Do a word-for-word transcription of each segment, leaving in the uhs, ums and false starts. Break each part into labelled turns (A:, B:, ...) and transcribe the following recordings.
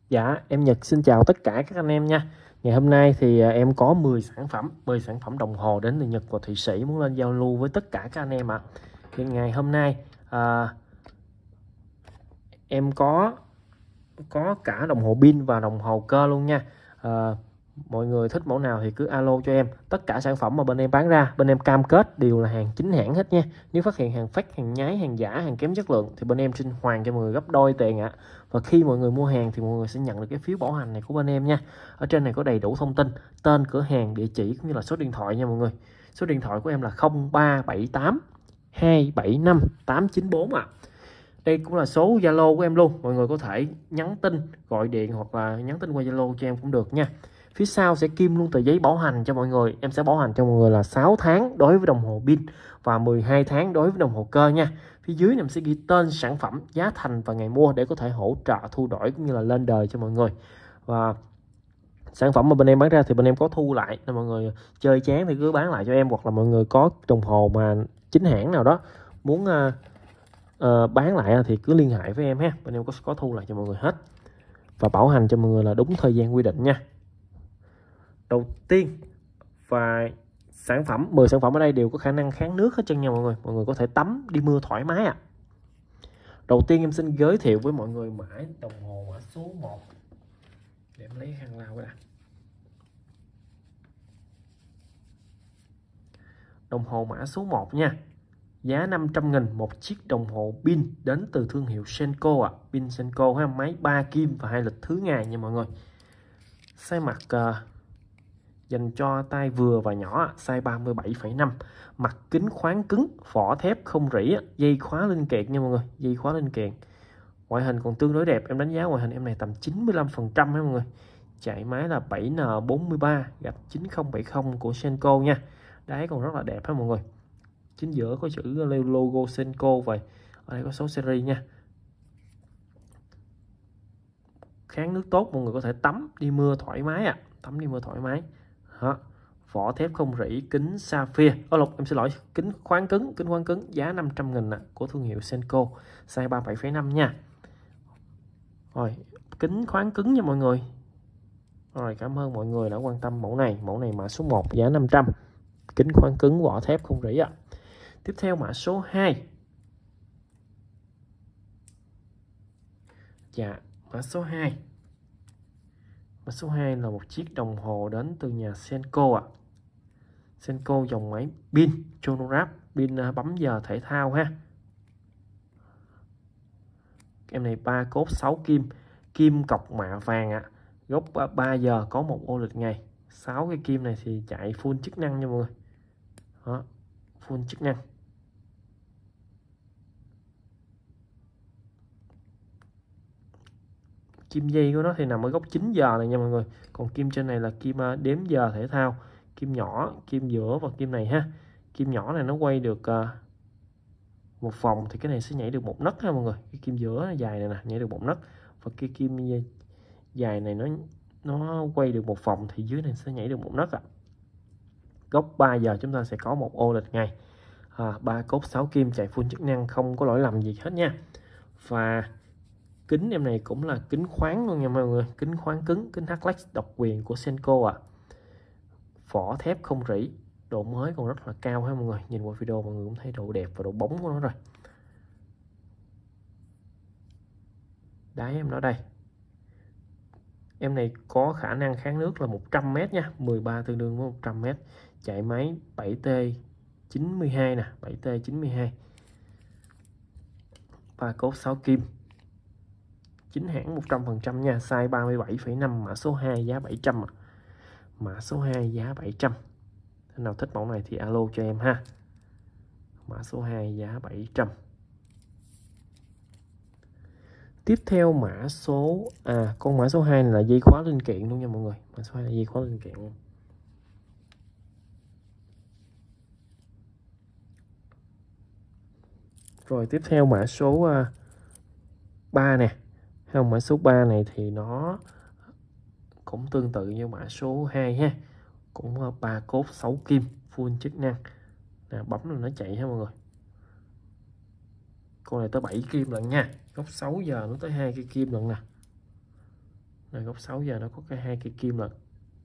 A: Dạ, em Nhật xin chào tất cả các anh em nha. Ngày hôm nay thì à, em có mười sản phẩm, mười sản phẩm đồng hồ đến từ Nhật và Thụy Sĩ muốn lên giao lưu với tất cả các anh em ạ. À. Thì ngày hôm nay à, em có có cả đồng hồ pin và đồng hồ cơ luôn nha. À, mọi người thích mẫu nào thì cứ alo cho em. Tất cả sản phẩm mà bên em bán ra, bên em cam kết đều là hàng chính hãng hết nha. Nếu phát hiện hàng fake, hàng nhái, hàng giả, hàng kém chất lượng thì bên em xin hoàn cho mọi người gấp đôi tiền ạ. À. Và khi mọi người mua hàng thì mọi người sẽ nhận được cái phiếu bảo hành này của bên em nha. Ở trên này có đầy đủ thông tin, tên cửa hàng, địa chỉ cũng như là số điện thoại nha mọi người. Số điện thoại của em là không ba bảy tám hai bảy năm tám chín bốn ạ. À. Đây cũng là số Zalo của em luôn. Mọi người có thể nhắn tin, gọi điện hoặc là nhắn tin qua Zalo cho em cũng được nha. Phía sau sẽ kim luôn tờ giấy bảo hành cho mọi người. Em sẽ bảo hành cho mọi người là sáu tháng đối với đồng hồ pin và mười hai tháng đối với đồng hồ cơ nha. Phía dưới này em sẽ ghi tên sản phẩm, giá thành và ngày mua để có thể hỗ trợ thu đổi cũng như là lên đời cho mọi người. Và sản phẩm mà bên em bán ra thì bên em có thu lại, nên mọi người chơi chán thì cứ bán lại cho em, hoặc là mọi người có đồng hồ mà chính hãng nào đó muốn uh, uh, bán lại thì cứ liên hệ với em ha. Bên em có có thu lại cho mọi người hết và bảo hành cho mọi người là đúng thời gian quy định nha. Đầu tiên và sản phẩm mười sản phẩm ở đây đều có khả năng kháng nước hết trơn nha mọi người. Mọi người có thể tắm đi mưa thoải mái ạ. À. Đầu tiên em xin giới thiệu với mọi người mã đồng hồ mã số một. Để em lấy hàng lao ra. Đồng hồ mã số một nha. Giá năm trăm nghìn một chiếc đồng hồ pin đến từ thương hiệu Senko ạ. À. Pin Senko ha, máy ba kim và hai lịch thứ ngày nha mọi người. Size mặt uh, dành cho tay vừa và nhỏ, size ba mươi bảy phẩy năm. Mặt kính khoáng cứng, vỏ thép không rỉ, dây khóa linh kiện nha mọi người, dây khóa linh kiện. Ngoại hình còn tương đối đẹp, em đánh giá ngoại hình em này tầm chín mươi lăm phần trăm ha mọi người. Chạy máy là bảy N bốn ba gạch chín không bảy không của Senko nha. Đáy còn rất là đẹp ha mọi người. Chính giữa có chữ logo Senko vậy. Ở đây có số series nha. Kháng nước tốt, mọi người có thể tắm đi mưa thoải mái ạ. À. Tắm đi mưa thoải mái. Đó. Vỏ thép không rỉ, kính sapphire. Ô lục, em xin lỗi, kính khoáng cứng, kính khoáng cứng giá năm trăm nghìn à, của thương hiệu Senko, size ba mươi bảy phẩy năm nha. Rồi, kính khoáng cứng nha mọi người. Rồi, cảm ơn mọi người đã quan tâm mẫu này. Mẫu này mã số một giá năm trăm. Kính khoáng cứng, vỏ thép không rỉ ạ. À. Tiếp theo mã số hai. Dạ, mã số hai. Mã số hai là một chiếc đồng hồ đến từ nhà Senko ạ. À. Senko dòng máy pin chronograph, pin bấm giờ thể thao ha. Em này ba cốt sáu kim, kim cọc mạ vàng ạ. À. Gốc ba giờ có một ô lịch ngày. sáu cái kim này thì chạy full chức năng nha mọi người. Đó, full chức năng. Kim dây của nó thì nằm ở góc chín giờ này nha mọi người. Còn kim trên này là kim đếm giờ thể thao. Kim nhỏ, kim giữa và kim này ha. Kim nhỏ này nó quay được uh, một vòng thì cái này sẽ nhảy được một nấc ha mọi người. Cái kim giữa dài này nè, nhảy được một nấc. Và cái kim dài này nó nó quay được một vòng thì dưới này sẽ nhảy được một nấc ạ. À. Góc ba giờ chúng ta sẽ có một ô lịch ngày. À, ba cốt sáu kim chạy full chức năng, không có lỗi lầm gì hết nha. Và kính em này cũng là kính khoáng luôn nha mọi người, kính khoáng cứng, kính Hlex độc quyền của Senko ạ. À. Vỏ thép không rỉ, độ mới còn rất là cao ha mọi người. Nhìn qua video mọi người cũng thấy độ đẹp và độ bóng của nó rồi. Đáy em nó đây. Em này có khả năng kháng nước là một trăm mét nha, mười ba tương đương với một trăm mét. Chạy máy bảy T chín mươi hai nè, bảy T chín mươi hai. Ba cốt sáu kim. Chính hãng một trăm phần trăm nha, size ba mươi bảy phẩy năm, mã số hai giá bảy trăm. Mã số hai giá bảy trăm. Thế nào thích mẫu này thì alo cho em ha. Mã số hai giá bảy trăm. Tiếp theo mã số à con mã số hai này là dây khóa linh kiện luôn nha mọi người. Mã số hai là dây khóa linh kiện luôn. Rồi tiếp theo mã số uh, ba nè. Không, mã số ba này thì nó cũng tương tự như mã số hai ha. Cũng ba cốt sáu kim, full chức năng. Nè, bấm là nó chạy ha mọi người. Con này tới bảy kim lận nha. Góc sáu giờ nó tới hai cây kim lận nè. Này góc sáu giờ nó có cái hai cây kim rồi.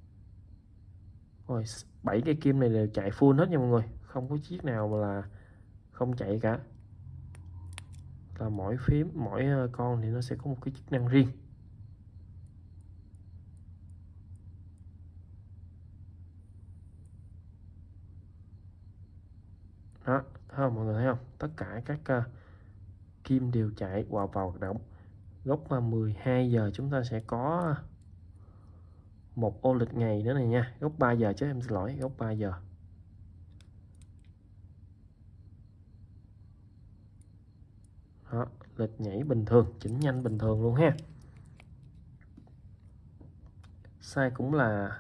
A: Rồi bảy cây kim này đều chạy full hết nha mọi người, không có chiếc nào mà là không chạy cả. Là mỗi phím, mỗi con thì nó sẽ có một cái chức năng riêng. Đó, thấy không mọi người, thấy không? Tất cả các uh, kim đều chạy vào vào hoạt động. Góc mà mười hai giờ chúng ta sẽ có một ô lịch ngày nữa này nha. Góc ba giờ chứ, em xin lỗi, góc ba giờ. Đó, lịch nhảy bình thường, chỉnh nhanh bình thường luôn ha. Size cũng là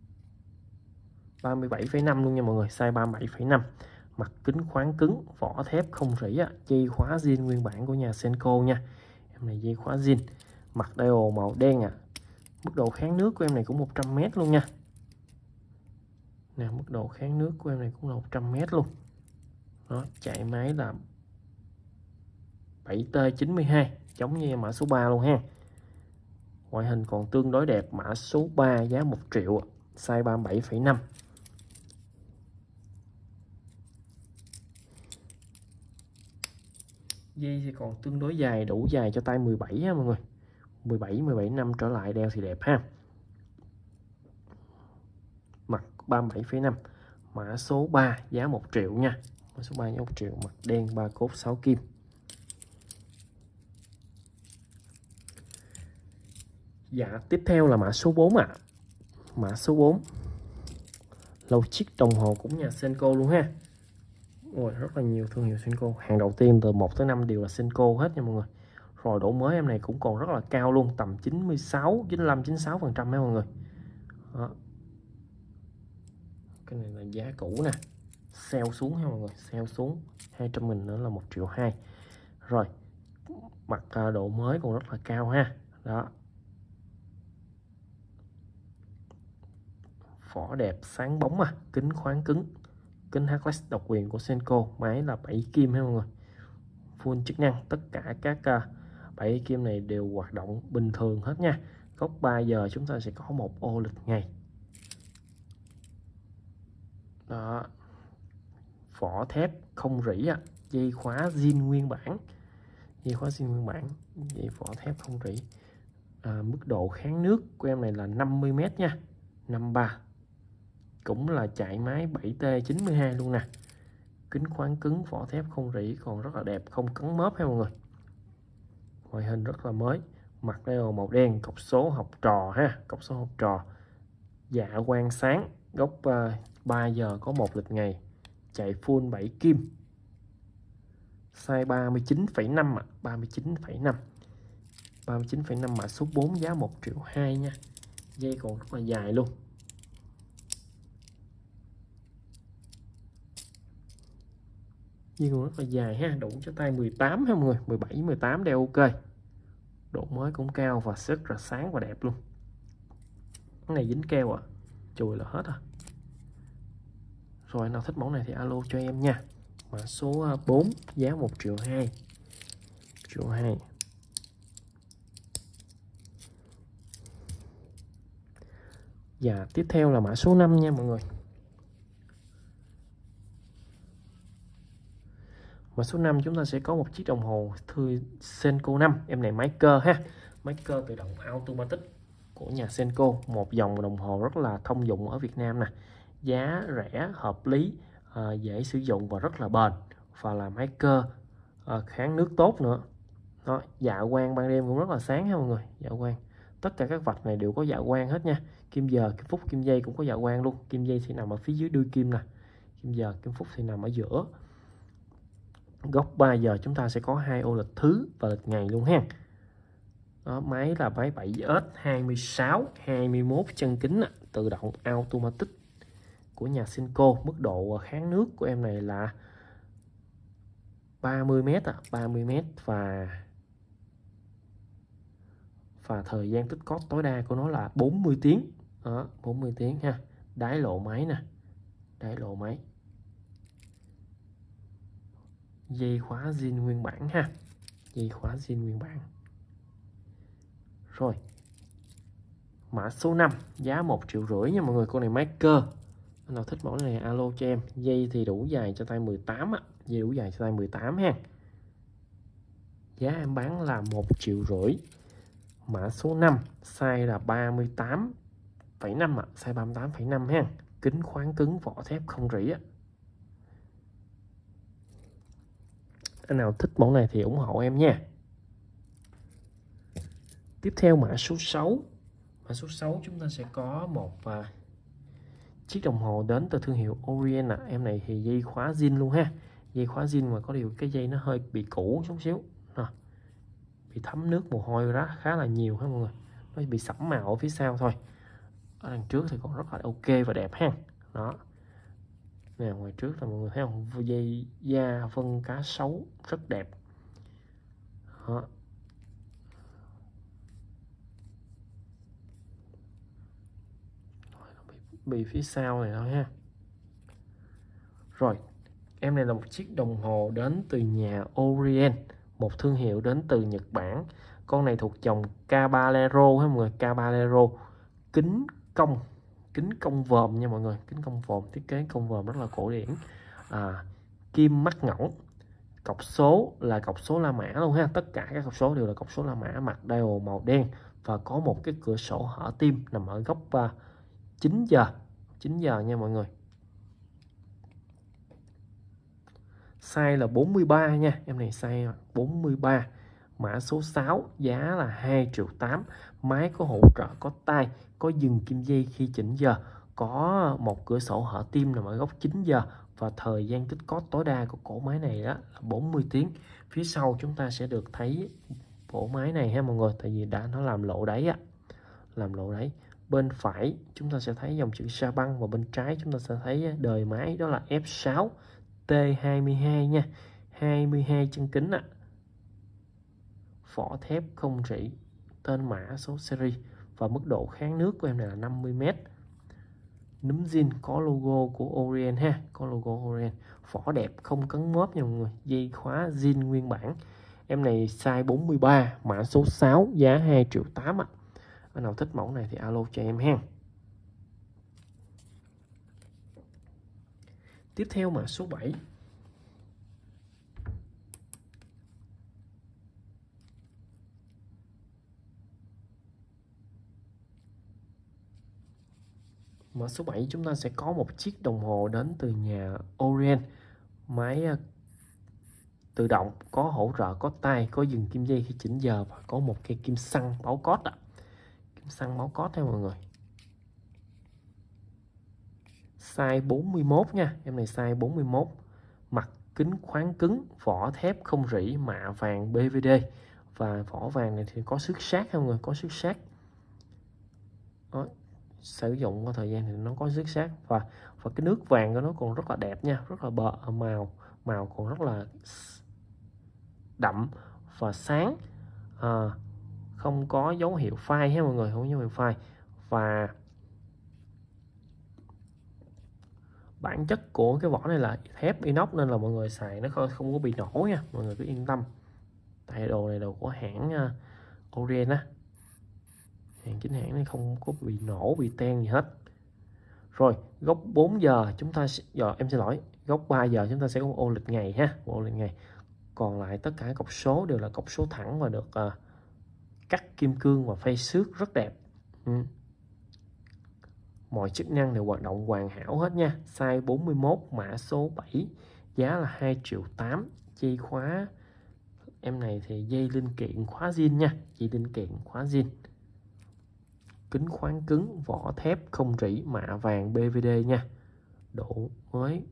A: ba mươi bảy phẩy năm luôn nha mọi người, size ba mươi bảy phẩy năm. Mặt kính khoáng cứng, vỏ thép không rỉ, dây khóa zin nguyên bản của nhà Senko nha. Em này dây khóa zin, mặt dial màu đen à. Mức độ kháng nước của em này cũng một trăm mét luôn nha. Nè, mức độ kháng nước của em này cũng là một trăm mét luôn. Đó, chạy máy là bảy T chín mươi hai, giống như mã số ba luôn ha. Ngoại hình còn tương đối đẹp, mã số ba giá một triệu, size ba mươi bảy phẩy năm. Dây thì còn tương đối dài, đủ dài cho tay mười bảy ha mọi người. mười bảy mười bảy năm trở lại đeo thì đẹp ha. Mặt ba mươi bảy phẩy năm, mã số ba giá một triệu nha. Mã số ba giá một triệu, mặt đen, ba cốt sáu kim. Dạ, tiếp theo là mã số bốn ạ. À. Mã số bốn. Lâu chiếc đồng hồ cũng nhà Senko luôn ha. Ôi, rất là nhiều thương hiệu Senko. Hàng đầu tiên từ một tới năm đều là Senko hết nha mọi người. Rồi độ mới em này cũng còn rất là cao luôn, tầm chín mươi sáu, chín mươi lăm, chín mươi sáu phần trăm nha mọi người. Đó. Cái này là giá cũ nè. Sale xuống ha mọi người, sale xuống hai trăm nghìn nữa là một triệu hai. Rồi, mặt độ mới còn rất là cao ha. Đó. Vỏ đẹp, sáng bóng à, kính khoáng cứng. Kính Harkless độc quyền của Senko, máy là bảy kim ha mọi người. Full chức năng, tất cả các bảy kim này đều hoạt động bình thường hết nha. Góc ba giờ chúng ta sẽ có một ô lịch ngày. Đó. Vỏ thép không rỉ à, dây khóa zin nguyên bản. Dây khóa zin nguyên bản, dây vỏ thép không rỉ. À, mức độ kháng nước của em này là năm mươi mét nha, năm mươi ba. Cũng là chạy máy bảy T chín mươi hai luôn nè. Kính khoáng cứng, vỏ thép không rỉ, còn rất là đẹp, không cấn mớp ha mọi người. Ngoại hình rất là mới, mặt dial màu đen, cọc số học trò ha, cọc số học trò. Dạ quang sáng, góc uh, ba giờ có một lịch ngày, chạy full bảy kim. Size ba mươi chín phẩy năm ạ, à, ba mươi chín phẩy năm. ba mươi chín phẩy năm, mã số bốn giá một triệu hai nha. Dây còn rất là dài luôn. Dây còn rất là dài ha, đủ cho tay mười tám ha mọi người, mười bảy mười tám đeo ok. Độ mới cũng cao và rất là sáng và đẹp luôn. Cái này dính keo à, chùi là hết à. Rồi nào thích mẫu này thì alo cho em nha. Mã số bốn giá một triệu hai. Triệu hai. Và tiếp theo là mã số năm nha mọi người. Mã số năm chúng ta sẽ có một chiếc đồng hồ thư Senko năm. Em này máy cơ ha. Máy cơ tự động automatic của nhà Senko. Một dòng đồng hồ rất là thông dụng ở Việt Nam nè. Giá rẻ, hợp lý, à, dễ sử dụng và rất là bền. Và là máy cơ à, kháng nước tốt nữa. Đó, dạ quang ban đêm cũng rất là sáng ha mọi người. Dạ quang. Tất cả các vạch này đều có dạ quang hết nha. Kim giờ, kim phút, kim giây cũng có dạ quang luôn. Kim giây thì nằm ở phía dưới đuôi kim nè. Kim giờ, kim phút thì nằm ở giữa. Góc ba giờ chúng ta sẽ có hai ô lịch thứ và lịch ngày luôn ha. Đó, máy là máy bảy S hai mươi sáu, hai mươi mốt chân kính, tự động automatic của nhà Senko. Mức độ kháng nước của em này là ba mươi mét, à, ba mươi mét và và thời gian tích cóp tối đa của nó là bốn mươi tiếng. Đó, bốn mươi tiếng ha. Đáy lộ máy nè. Đáy lộ máy. Dây khóa zin nguyên bản ha. Dây khóa zin nguyên bản. Rồi. Mã số năm giá một triệu rưỡi nha mọi người. Con này máy cơ. Anh nào thích mẫu này alo cho em. Dây thì đủ dài cho tay mười tám á. Dây đủ dài cho tay mười tám ha. Giá em bán là một triệu rưỡi. Mã số năm size là ba mươi tám phẩy năm ạ. Size ba mươi tám phẩy năm ha. Kính khoáng cứng, vỏ thép không rỉ á. Anh nào thích mẫu này thì ủng hộ em nha. Tiếp theo mã số sáu. Mã số sáu chúng ta sẽ có một uh, chiếc đồng hồ đến từ thương hiệu Orient ạ. À. Em này thì dây khóa zin luôn ha. Dây khóa zin mà có điều cái dây nó hơi bị cũ chút xíu. À, bị thấm nước mồ hôi ra khá là nhiều ha mọi người. Nó bị sẫm màu ở phía sau thôi. Ở đằng trước thì còn rất là ok và đẹp ha. Đó. Nè, ngoài trước là mọi người thấy không? Dây da vân cá sấu rất đẹp. Đó. Bị phía sau này thôi ha. Rồi, em này là một chiếc đồng hồ đến từ nhà Orient, một thương hiệu đến từ Nhật Bản. Con này thuộc dòng Caballero ha mọi người, Caballero. Kính cong, kính cong vòm nha mọi người, kính cong vòm, thiết kế cong vòm rất là cổ điển. À, kim mắt ngỗng. Cọc số là cọc số La Mã luôn ha, tất cả các cọc số đều là cọc số La Mã, mặt dial màu đen và có một cái cửa sổ hở tim nằm ở góc uh, chín giờ, chín giờ nha mọi người. Size là bốn mươi ba nha, em này size bốn mươi ba. Mã số sáu giá là hai triệu tám. Máy có hỗ trợ có tay, có dừng kim dây khi chỉnh giờ, có một cửa sổ hở tim nằm ở góc chín giờ và thời gian tích cót tối đa của cổ máy này đó là bốn mươi tiếng. Phía sau chúng ta sẽ được thấy cổ máy này ha mọi người, tại vì đã nó làm lộ đáy á, làm lộ đáy. Bên phải chúng ta sẽ thấy dòng chữ Sa băng và bên trái chúng ta sẽ thấy đời máy đó là F sáu T hai mươi hai nha, hai mươi hai chân kính ạ. À. Vỏ thép không rỉ, tên mã số series và mức độ kháng nước của em này là năm mươi mét. Núm zin có logo của Orient ha, có logo Orient. Vỏ đẹp không cấn móp nha mọi người, dây khóa zin nguyên bản. Em này size bốn mươi ba, mã số sáu, giá hai triệu tám ạ. À. Anh nào thích mẫu này thì alo cho em ha. Tiếp theo mã số bảy. Mã số bảy chúng ta sẽ có một chiếc đồng hồ đến từ nhà Orient. Máy tự động, có hỗ trợ có tay, có dừng kim dây khi chỉnh giờ và có một cây kim xăng báo cốt ạ. À. Kim xăng báo cốt theo mọi người. Size bốn mươi mốt nha, em này size bốn mươi mốt. Mặt kính khoáng cứng, vỏ thép không rỉ, mạ vàng bê vê đê. Và vỏ vàng này thì có xước sát theo mọi người, có xước sát. Đó. Sử dụng qua thời gian thì nó có xước sát và và cái nước vàng của nó còn rất là đẹp nha, rất là bờ màu màu còn rất là đậm và sáng, à, không có dấu hiệu phai ha mọi người, không có dấu hiệu phai. Và bản chất của cái vỏ này là thép inox nên là mọi người xài nó không, không có bị nổ nha, mọi người cứ yên tâm. Tại đồ này đồ của hãng uh, Orient á, hàng chính hãng này không có bị nổ bị ten gì hết. Rồi góc bốn giờ chúng ta sẽ, giờ em xin lỗi, góc ba giờ chúng ta sẽ có một ô lịch ngày ha, một ô lịch ngày. Còn lại tất cả cọc số đều là cọc số thẳng và được uh, cắt kim cương và phay xước rất đẹp. Ừ. Mọi chức năng đều hoạt động hoàn hảo hết nha. Size bốn mươi mốt, mã số bảy, giá là hai triệu tám. Dây khóa em này thì dây linh kiện khóa zin nha, dây linh kiện khóa zin. Kính khoáng cứng, vỏ thép không rỉ, mạ vàng bê vê đê nha. Độ mới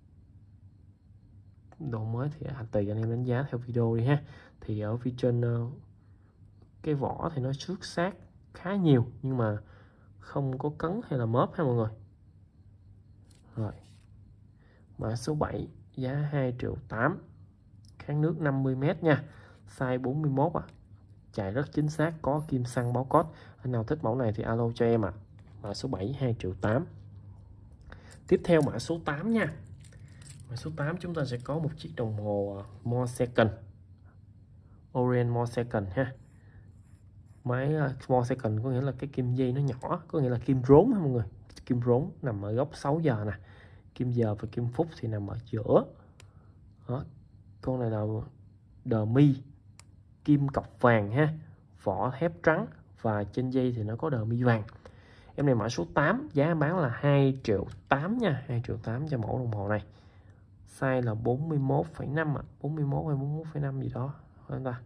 A: Độ mới thì à, tùy anh em đánh giá theo video đi ha. Thì ở phía trên uh, cái vỏ thì nó xước sát khá nhiều nhưng mà không có cấn hay là móp ha mọi người. Rồi mã số bảy, giá hai triệu tám. Kháng nước năm mươi mét nha, size bốn mươi mốt à. Chạy rất chính xác, có kim xăng báo code. Anh nào thích mẫu này thì alo cho em ạ. À. Mã số bảy hai triệu tám. Tiếp theo mã số tám nha. Mã số tám chúng ta sẽ có một chiếc đồng hồ More Second, Orient More Second ha. Máy uh, small second có nghĩa là cái kim dây nó nhỏ, có nghĩa là kim rốn ha mọi người. Kim rốn nằm ở góc sáu giờ nè, kim giờ và kim phút thì nằm ở giữa. Đó. Con này là dummy kim cọc vàng ha, vỏ thép trắng và trên dây thì nó có dummy vàng. Em này mã số tám, giá bán là hai triệu tám nha, hai triệu tám cho mẫu đồng hồ này. Size là bốn mươi mốt phẩy năm ạ, bốn mươi mốt hay bốn mươi mốt phẩy năm gì đó phải không ta?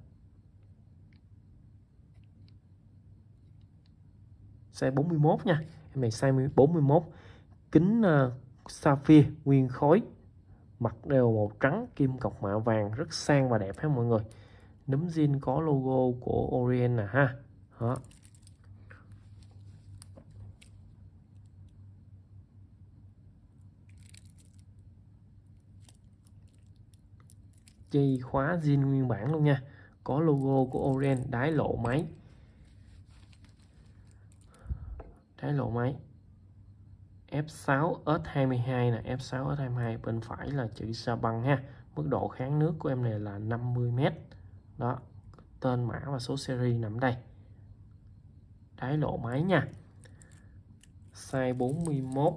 A: Size bốn mươi mốt nha. Em này size bốn mươi mốt. Kính uh, sapphire nguyên khối, mặt đều màu trắng, kim cọc mạ vàng, rất sang và đẹp ha mọi người. Nấm zin có logo của Orient nè ha. Đó. Dây khóa zin nguyên bản luôn nha, có logo của Orient, đáy lộ máy, đáy lộ máy F sáu S hai mươi hai nè, F sáu S hai mươi hai, bên phải là chữ sa băng ha. Mức độ kháng nước của em này là năm mươi mét. Đó, tên mã và số series nằm đây. Đáy lộ máy nha. Size bốn mươi mốt.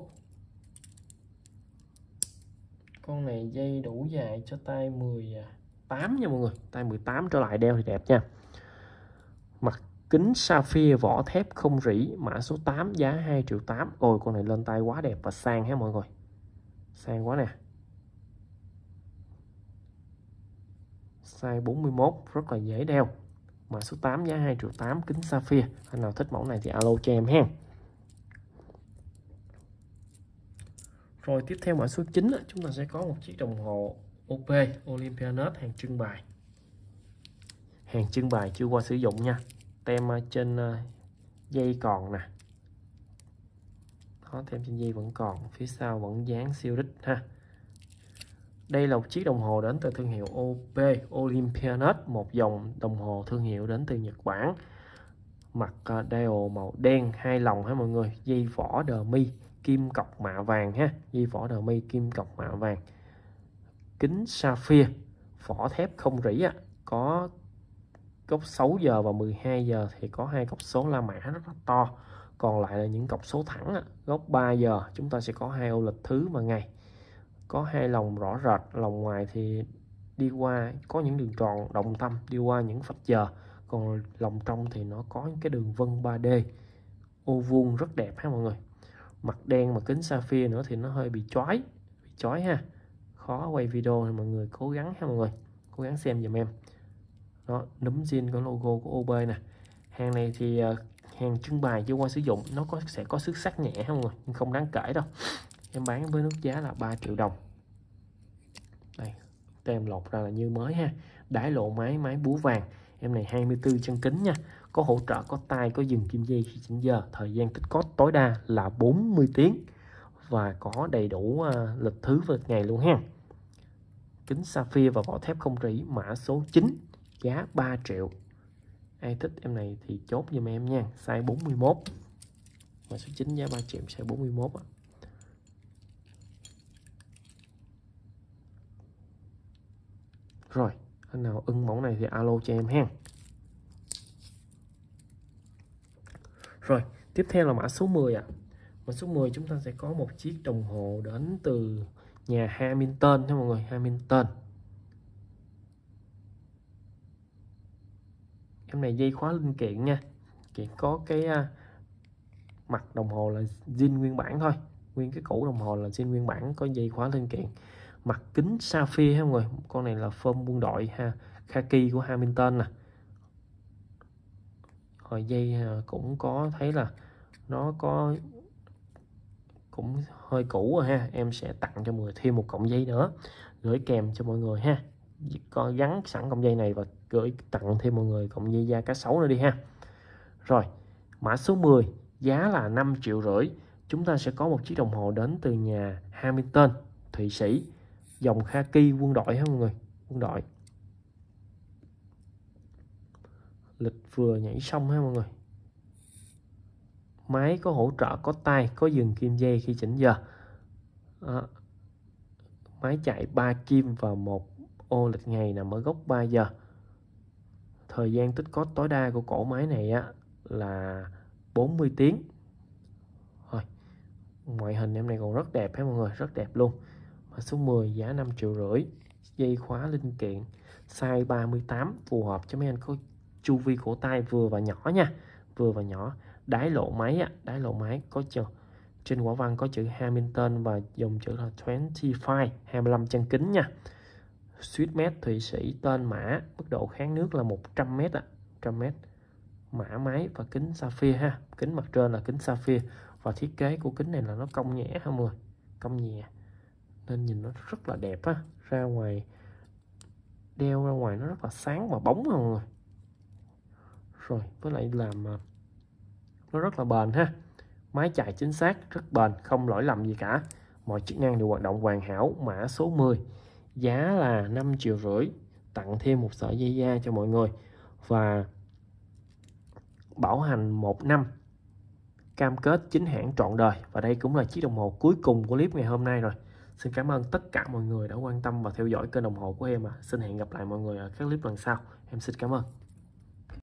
A: Con này dây đủ dài cho tay mười tám nha mọi người, tay mười tám trở lại đeo thì đẹp nha. Mặt kính sapphire vỏ thép không rỉ, mã số tám, giá hai triệu tám. Ôi con này lên tay quá đẹp và sang ha mọi người. Sang quá nè. Size bốn mươi mốt, rất là dễ đeo. Mã số tám, giá hai triệu tám, kính sapphire. Anh nào thích mẫu này thì alo cho em ha. Rồi tiếp theo mã số chín, chúng ta sẽ có một chiếc đồng hồ ô pê Olympianet hàng trưng bày. Hàng trưng bày chưa qua sử dụng nha. Tem trên dây còn nè. Đó, tem trên dây vẫn còn, phía sau vẫn dán siêu đích ha. Đây là một chiếc đồng hồ đến từ thương hiệu ô pê Olympianet, một dòng đồng hồ thương hiệu đến từ Nhật Bản. Mặt dial màu đen hai lồng ha mọi người, dây vỏ dummy kim cọc mạ vàng ha, dây vỏ dummy kim cọc mạ vàng. Kính sapphire, vỏ thép không rỉ ạ, có góc sáu giờ và mười hai giờ thì có hai cọc số La Mã rất là to, còn lại là những cọc số thẳng ạ. Góc ba giờ chúng ta sẽ có hai ô lịch thứ và ngày, có hai lồng rõ rệt, lồng ngoài thì đi qua có những đường tròn đồng tâm đi qua những phạch giờ, còn lồng trong thì nó có những cái đường vân ba D ô vuông rất đẹp ha mọi người. Mặt đen mà kính sapphire nữa thì nó hơi bị chói, bị chói ha, khó quay video thì mọi người cố gắng ha mọi người, cố gắng xem giùm em. Đó, núm zin có logo của ô pê nè. Hàng này thì uh, hàng trưng bày chưa qua sử dụng, nó có sẽ có xước sắc nhẹ ha mọi người, nhưng không đáng kể đâu. Em bán với mức giá là ba triệu đồng. Đây, tem lột ra là như mới ha. Đáy lộ máy, máy búa vàng. Em này hai mươi tư chân kính nha. Có hỗ trợ, có tay, có dừng kim dây khi chỉnh giờ. Thời gian tích cót tối đa là bốn mươi tiếng. Và có đầy đủ uh, lịch thứ và ngày luôn ha. Kính sapphire và vỏ thép không rỉ, mã số chín, giá ba triệu. Ai thích em này thì chốt giùm em nha. Size bốn mươi mốt. Mã số chín giá ba triệu, size bốn mươi mốt. Rồi, anh nào ưng mẫu này thì alo cho em ha. Rồi, tiếp theo là mã số mười ạ. À. Mã số mười chúng ta sẽ có một chiếc đồng hồ đến từ nhà Hamilton nha mọi người, Hamilton. Em này dây khóa linh kiện nha. Chỉ có cái uh, mặt đồng hồ là zin nguyên bản thôi. Nguyên cái củ đồng hồ là zin nguyên bản, có dây khóa linh kiện. Mặt kính sapphire ha mọi người. Con này là phơm quân đội ha, khaki của Hamilton nè. Rồi dây cũng có thấy là nó có cũng hơi cũ rồi ha. Em sẽ tặng cho mọi người thêm một cọng dây nữa, gửi kèm cho mọi người ha. Có gắn sẵn cọng dây này và gửi tặng thêm mọi người cọng dây da cá sấu nữa đi ha. Rồi, mã số mười, giá là năm triệu rưỡi. Chúng ta sẽ có một chiếc đồng hồ đến từ nhà Hamilton, Thụy Sĩ, dòng khaki quân đội ha mọi người, quân đội. Lịch vừa nhảy xong ha mọi người. Máy có hỗ trợ, có tay, có dừng kim dây khi chỉnh giờ. À, máy chạy ba kim và một ô lịch ngày nằm ở góc ba giờ. Thời gian tích cóp tối đa của cổ máy này á là bốn mươi tiếng. Rồi, ngoại hình em này còn rất đẹp ha mọi người, rất đẹp luôn. Mã số mười giá năm triệu rưỡi. Dây khóa linh kiện size ba mươi tám, phù hợp cho mấy anh có chu vi cổ tay vừa và nhỏ nha, vừa và nhỏ. Đáy lộ máy á, đáy lộ máy có chữ trên quả văn có chữ Hamilton và dùng chữ là hai mươi lăm, hai mươi lăm chân kính nha. Suýt mét Thụy Sĩ, tên mã, mức độ kháng nước là một trăm mét ạ, một trăm mét. Mã máy và kính sapphire ha, kính mặt trên là kính sapphire, và thiết kế của kính này là nó cong nhẹ ha mọi người, cong nhẹ nên nhìn nó rất là đẹp á, ra ngoài đeo ra ngoài nó rất là sáng và bóng mọi người. Rồi với lại làm nó rất là bền ha, máy chạy chính xác, rất bền, không lỗi lầm gì cả, mọi chức năng đều hoạt động hoàn hảo. Mã số mười giá là năm triệu rưỡi, tặng thêm một sợi dây da cho mọi người và bảo hành một năm, cam kết chính hãng trọn đời. Và đây cũng là chiếc đồng hồ cuối cùng của clip ngày hôm nay rồi. Xin cảm ơn tất cả mọi người đã quan tâm và theo dõi kênh đồng hồ của em. À. Xin hẹn gặp lại mọi người ở các clip lần sau. Em xin cảm ơn.